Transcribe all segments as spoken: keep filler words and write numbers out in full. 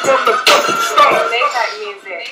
from the fucking start. Make that music.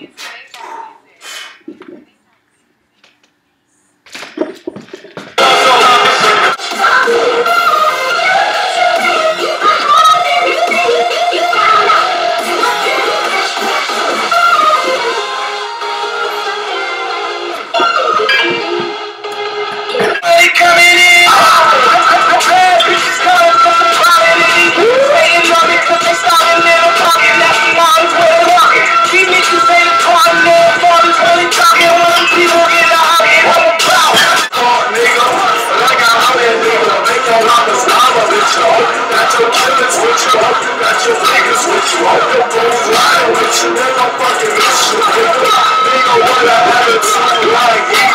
They coming in. Bad bitches coming for some quality. Saying love it 'cause they starting little talking. That's the models where they walking. These bitches ain't talking. Their fathers really talking. When them people get a hockey, I'm about. Hard nigga, but I got all that nigga. Make your mama stop a bitch, yo. Got your killers with you. Got your niggas with you. Your boys lying with you. They gon' fucking miss you. Nigga, wanna have a time like